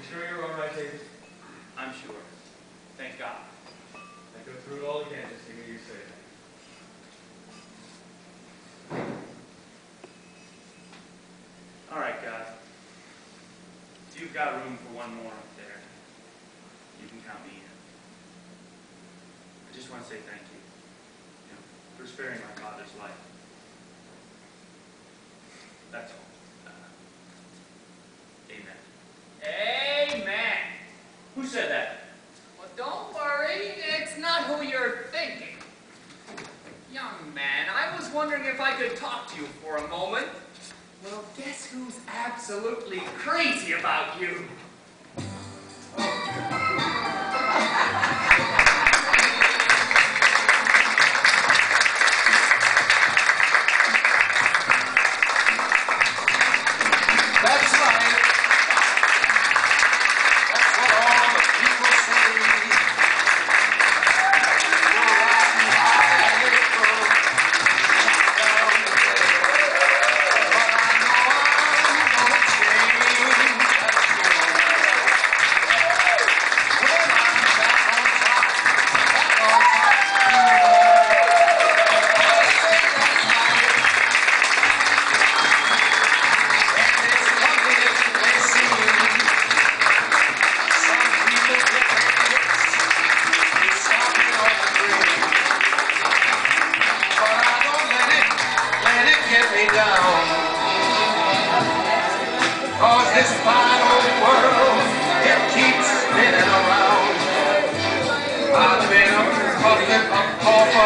sure you're all right, David? I'm sure. Thank God. I'd go through it all again just to hear you say that. All right, guys. If you've got room for one more up there, you can count me in. I just want to say thank you, for sparing my father's life. That's all. Amen. Amen. Who said that? Well, don't worry. It's not who you're thinking. Young man, I was wondering if I could talk to you for a moment. Well, guess who's absolutely crazy about you? This fine old world, it keeps spinning around. I've been a puppet, a pauper,